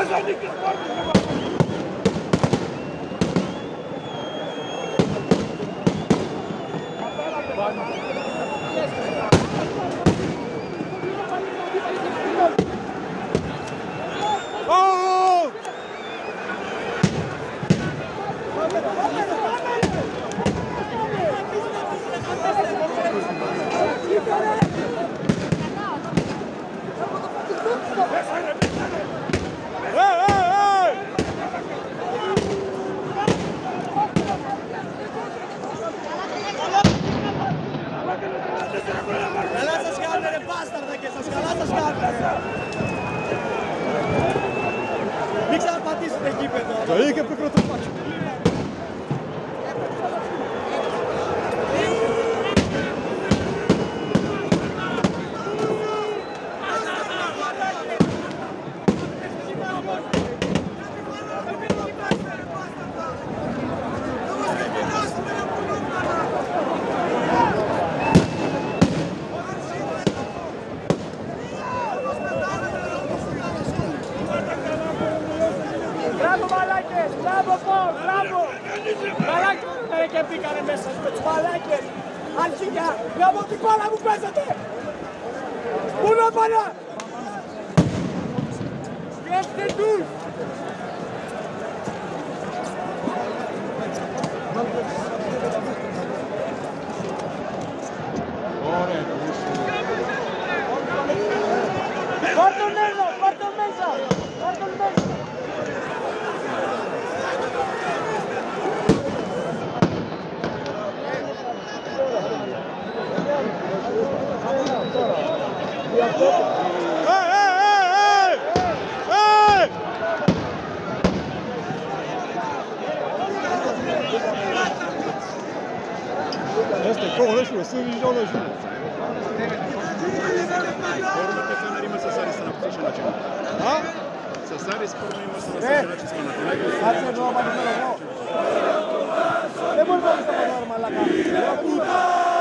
Καλά σας κάνετε ρε μπάσταρδα και σας, καλά σας κάνετε. Μην ξαναπατήσετε γήπεδο. Το είχε πικρό το μάτσο. Μπράβο μαλάκες, μπράβο Πολ, μπράβο! Μαλάκες και μπήκανε μέσα με τους μαλάκες! Αρχικά, γάμω την μπάλα μου παίζετε! Πού να πάνε! Πιέστε τους! Πάρ' τον μέσα, πάρ' τον μέσα! Πάρ' τον μέσα! Este gol është si milion është. Ha? Сасари спорно има се насаждачи сме на телека. Face no va a no. Le volvemos a pasar malaca. La puta.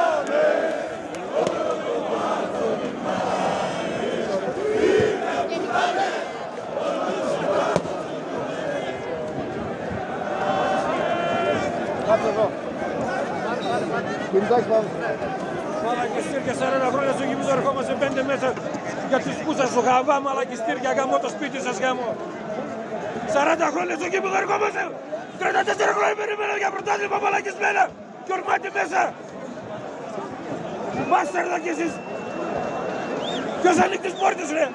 Μαλακιστήρια 40 χρόνια στο γήπεδο ερχόμαστε 5 μέσα για τους πούσας στο χαβά, μαλακιστήρια γαμώ το σπίτι σας γαμώ. 40 χρόνια στο γήπεδο ερχόμαστε, 34 χρόνια περιμένα για πρωτάθλημα μαλακισμένα και ορμάτε μέσα. Μπάσταρδα κι εσείς. Ποιος ανοίγει τις πόρτες ρε.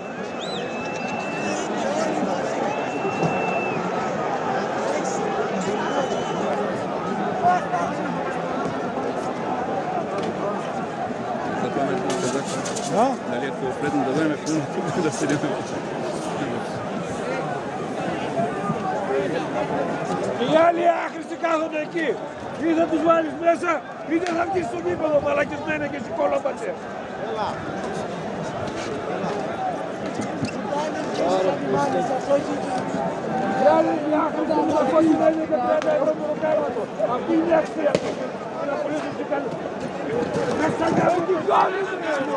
Нали ако предно да време пълно тук да седим. Οι άλλοι άχρηστοι κάθονται εκεί. Ή θα τους βάλεις μέσα, είτε θα βγεις στο γήπεδο μαλακισμένα και εσύ κολόμπατσε. Έλα. Οι άλλοι άχρηστοι που θα κόλληνε και 30 ευρώ το ροκάρματο. Αυτή είναι η αξία του. Είναι πολύ φυσικά. Μέσα να κάνουν την κόλληση.